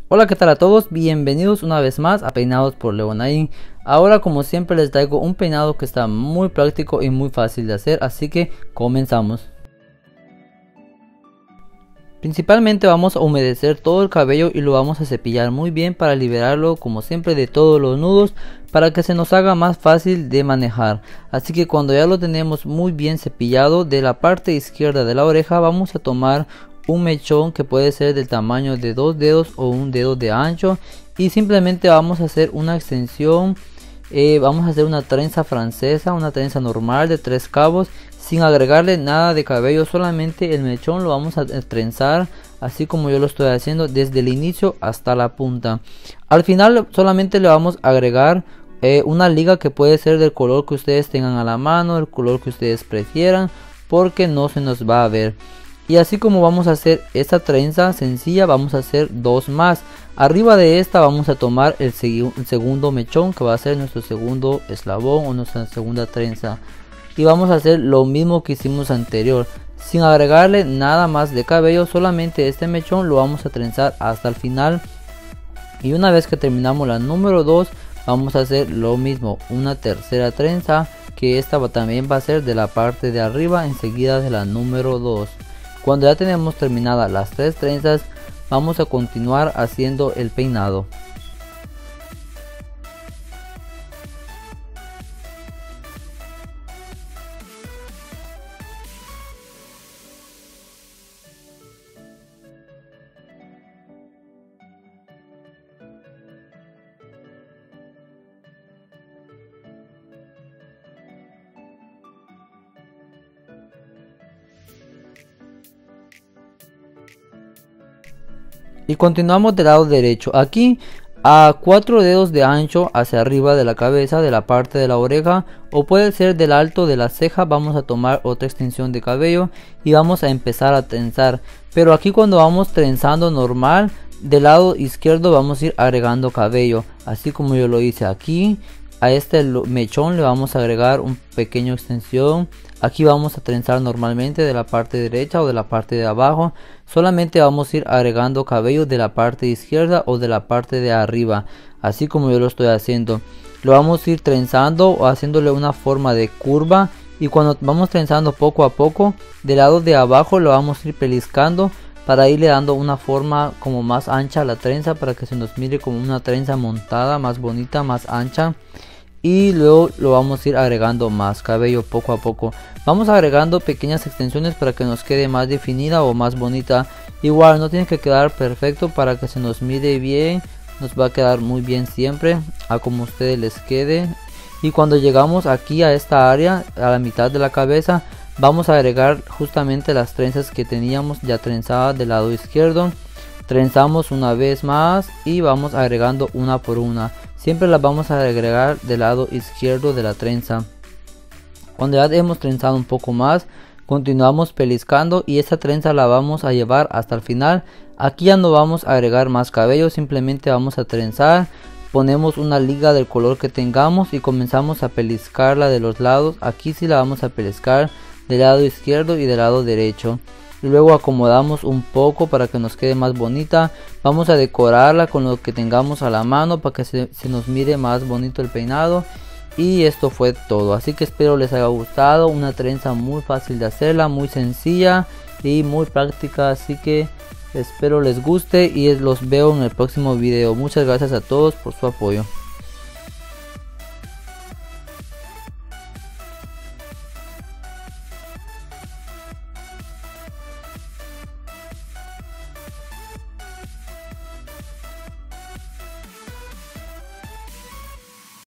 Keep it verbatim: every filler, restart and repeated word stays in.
Hola, ¿qué tal a todos? Bienvenidos una vez más a Peinados por Leonain. Ahora, como siempre, les traigo un peinado que está muy práctico y muy fácil de hacer, así que comenzamos. Principalmente vamos a humedecer todo el cabello y lo vamos a cepillar muy bien para liberarlo, como siempre, de todos los nudos, para que se nos haga más fácil de manejar. Así que cuando ya lo tenemos muy bien cepillado, de la parte izquierda de la oreja vamos a tomar un mechón que puede ser del tamaño de dos dedos o un dedo de ancho, y simplemente vamos a hacer una extensión. Eh, vamos a hacer una trenza francesa, una trenza normal de tres cabos, sin agregarle nada de cabello, solamente el mechón lo vamos a trenzar así como yo lo estoy haciendo, desde el inicio hasta la punta. Al final solamente le vamos a agregar eh, una liga que puede ser del color que ustedes tengan a la mano, el color que ustedes prefieran, porque no se nos va a ver. Y así como vamos a hacer esta trenza sencilla, vamos a hacer dos más. Arriba de esta vamos a tomar el, seg el segundo mechón, que va a ser nuestro segundo eslabón o nuestra segunda trenza. Y vamos a hacer lo mismo que hicimos anterior, sin agregarle nada más de cabello, solamente este mechón lo vamos a trenzar hasta el final. Y una vez que terminamos la número dos, vamos a hacer lo mismo, una tercera trenza, que esta también va a ser de la parte de arriba, enseguida de la número dos. Cuando ya tenemos terminadas las tres trenzas, vamos a continuar haciendo el peinado. Y continuamos del lado derecho. Aquí a cuatro dedos de ancho hacia arriba de la cabeza, de la parte de la oreja, o puede ser del alto de la ceja, vamos a tomar otra extensión de cabello y vamos a empezar a trenzar. Pero aquí cuando vamos trenzando normal, del lado izquierdo vamos a ir agregando cabello, así como yo lo hice aquí. A este mechón le vamos a agregar un pequeño extensión. Aquí vamos a trenzar normalmente de la parte derecha o de la parte de abajo. Solamente vamos a ir agregando cabello de la parte izquierda o de la parte de arriba, así como yo lo estoy haciendo. Lo vamos a ir trenzando o haciéndole una forma de curva, y cuando vamos trenzando poco a poco, del lado de abajo lo vamos a ir pellizcando para irle dando una forma como más ancha a la trenza, para que se nos mire como una trenza montada, más bonita, más ancha. Y luego lo vamos a ir agregando más cabello poco a poco. Vamos agregando pequeñas extensiones para que nos quede más definida o más bonita. Igual no tiene que quedar perfecto, para que se nos mire bien. Nos va a quedar muy bien siempre, a como a ustedes les quede. Y cuando llegamos aquí a esta área, a la mitad de la cabeza, vamos a agregar justamente las trenzas que teníamos ya trenzadas del lado izquierdo. Trenzamos una vez más y vamos agregando una por una. Siempre las vamos a agregar del lado izquierdo de la trenza. Cuando ya hemos trenzado un poco más, continuamos pellizcando y esta trenza la vamos a llevar hasta el final. Aquí ya no vamos a agregar más cabello, simplemente vamos a trenzar. Ponemos una liga del color que tengamos y comenzamos a pellizcarla de los lados. Aquí sí la vamos a pellizcar del lado izquierdo y del lado derecho. Y luego acomodamos un poco para que nos quede más bonita. Vamos a decorarla con lo que tengamos a la mano para que se, se nos mire más bonito el peinado. Y esto fue todo, así que espero les haya gustado. Una trenza muy fácil de hacerla, muy sencilla y muy práctica, así que espero les guste y los veo en el próximo video. Muchas gracias a todos por su apoyo.